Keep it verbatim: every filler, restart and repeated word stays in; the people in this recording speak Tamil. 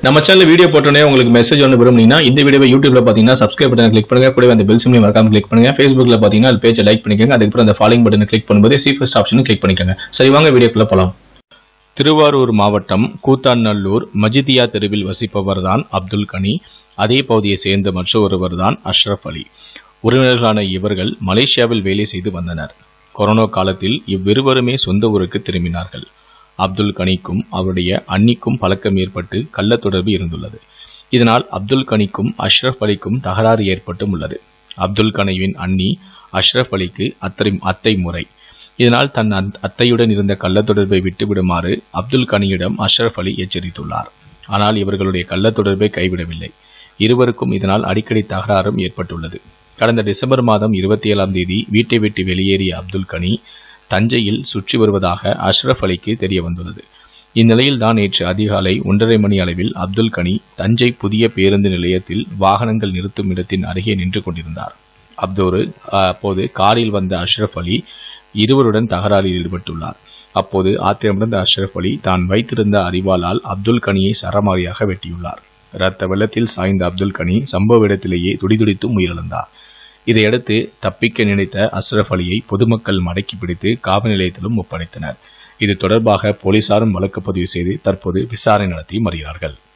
நம்ம சேனல் வீடியோ போட்டோனே உங்களுக்கு மெசேஜ் ஒன்று விரும்புனீங்கன்னா இந்த வீடியோவை யூடியூப்ல பாத்தீங்கன்னா சப்ஸ்கிரைப் பட்டனை கிளிக் பண்ணுங்க, கூடவே அந்த பெல் சிம்லையும் மறக்காம கிளிக் பண்ணுங்க. Facebookல பாத்தீங்கன்னா அது பேஜை லைக் பண்ணிக்கோங்க, அதுக்கப்புறம் அந்த ஃபாலோயிங் பட்டனை கிளிக் பண்ணும்போது சி ஃபர்ஸ்ட் ஆப்ஷனும் கிளிக் பண்ணிக்கோங்க. சரி வாங்க வீடியோக்குள்ள போலாம். திருவாரூர் மாவட்டம் கூத்தாநல்லூர் மஜிதியா தெருவில் வசிப்பவர் தான் அப்துல் கனி. அதே பகுதியை சேர்ந்த மற்றொருவர் தான் அஷ்ரப் அலி. உறவினர்களான இவர்கள் மலேசியாவில் வேலை செய்து வந்தனர். கொரோனா காலத்தில் இவ்விருவருமே சொந்த ஊருக்கு திரும்பினார்கள். அப்துல் கனிக்கும் அவருடைய அன்னிக்கும் பழக்கம் ஏற்பட்டு கள்ள தொடர்பு இருந்துள்ளது. இதனால் அப்துல் கனிக்கும் அஷ்ரப் அலிக்கும் தகராறு ஏற்பட்டும் உள்ளது. அப்துல் கனிவின் அன்னி அஷ்ரப் அலிக்கு அத்தை அத்தை முறை. இதனால் தன் அத்தையுடன் இருந்த கள்ள தொடர்பை விட்டுவிடுமாறு அப்துல் கனியிடம் அஷ்ரப் அலி எச்சரித்துள்ளார். ஆனால் இவர்களுடைய கள்ள தொடர்பை கைவிடவில்லை. இருவருக்கும் இதனால் அடிக்கடி தகராறும் ஏற்பட்டுள்ளது. கடந்த டிசம்பர் மாதம் இருபத்தி ஏழாம் தேதி வீட்டை விட்டு வெளியேறிய அப்துல் கனி தஞ்சையில் சுற்றி வருவதாக அஷ்ரப் அலிக்கு தெரிய வந்துள்ளது. இந்நிலையில் தான் நேற்று அதிகாலை ஒன்றரை மணி அளவில் அப்துல் கனி தஞ்சை புதிய பேருந்து நிலையத்தில் வாகனங்கள் நிறுத்தும் இடத்தின் அருகே நின்று கொண்டிருந்தார். அப்தோரு அப்போது காரில் வந்த அஷ்ரப் அலி இருவருடன் தகராறில் ஈடுபட்டுள்ளார். அப்போது ஆத்திரமடைந்த அஷ்ரப் அலி தான் வைத்திருந்த அரிவாளால் அப்துல் கனியை சரமாரியாக வெட்டியுள்ளார். இரத்த வெள்ளத்தில் சாய்ந்த அப்துல் கனி சம்பவ இடத்திலேயே துடிதுடித்தும் உயிரிழந்தார். இதையடுத்து தப்பிக்க நினைத்த அஷ்ரப் அலியை பொதுமக்கள் மடக்கி பிடித்து காவல் நிலையத்திலும் ஒப்படைத்தனர். இது தொடர்பாக போலீசாரும் வழக்கு பதிவு செய்து தற்போது விசாரணை நடத்தி வருகிறார்கள்.